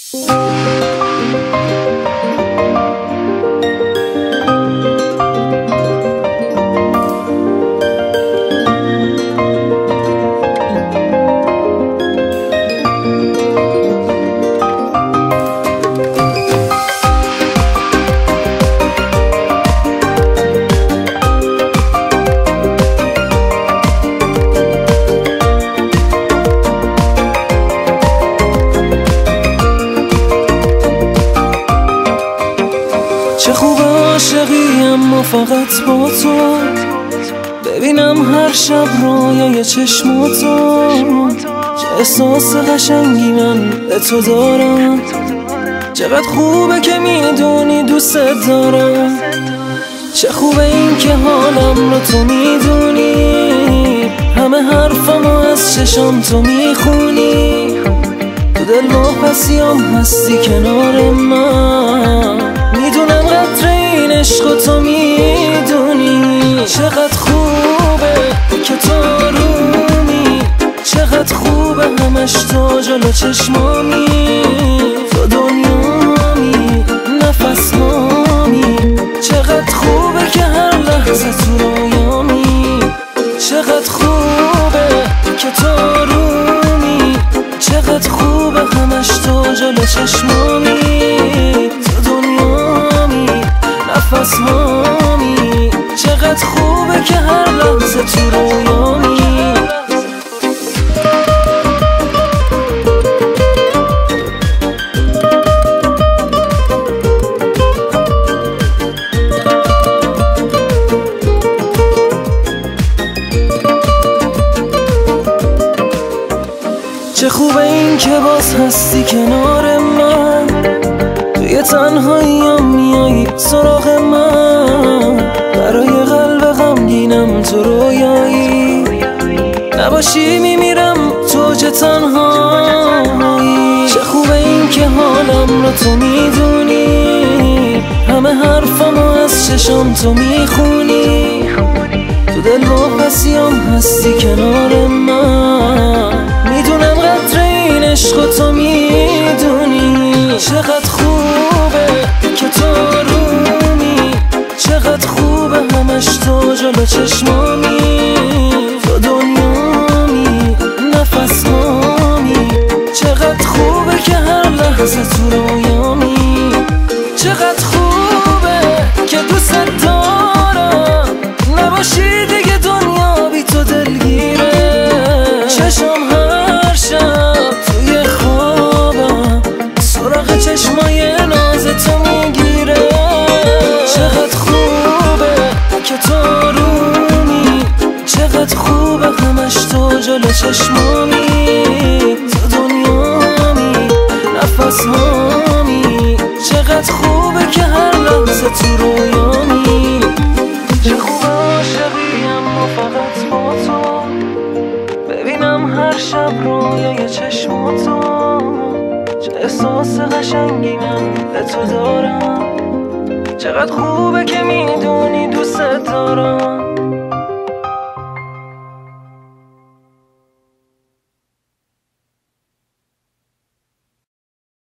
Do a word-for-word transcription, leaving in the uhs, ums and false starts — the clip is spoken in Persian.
چه خوب عاشقی اما فقط با تو، ببینم هر شب رویای چشماتو. چه احساس قشنگی من به تو دارم، چقدر خوبه که میدونی دوست دارم. چه خوبه این که حالم رو تو میدونی، همه حرفمو از چشام تو میخونی. تو دل واپسیام هستی کنار من، میدونم قدر این عشق تو میدونی. چقدر خوبه که تو رومی، چقدر خوبه همش تو جلو چشمامی. تو دنیامی، نفس هامی، چقدر خوبه که هر لحظه تو رویامی. چقدر خوبه که تو رومی، چقدر خوبه همش تو جلو چشمامی. تو دنیامی، نفس هامی، چقدر خوبه که هر لحظه تو رویامی. چه خوبه این که باز هستی کنار من، توی تنهاییم میایی سراغ من. برای قلب غمگینم تو رویایی، نباشی میمیرم تو چه تنهایی. چه خوبه این که حالم رو تو میدونی، همه حرفمو از چشام تو میخونی. تو دل واپسیام هستی کنار من، میدونم قدر این عشق تو میدونی. چقدر خوبه که تو رومی، چقدر خوبه همش تو جلو چشمامی. تو دنیامی، نفس هامی، چقدر خوبه که هر لحظه تو رویامی. چقدر خوبه که دوست دارم، نباشی دیگه دنیا بی تو دلگیره. چشم هر شب توی خوابم سراغ چشمای ناز تو میگیره. چقدر خوبه که تو رومی، چقدر خوبه همش تو جلو چشمامی. تو دنیامی، نفس هامی، چقدر خوبه که هر لحظه تو رویامی. چه خوب عاشقی اما فقط با تو، ببینم هر شب رویای چشماتو. چه احساس قشنگی من به تو دارم، چقدر خوبه که میدونی دوست دارم.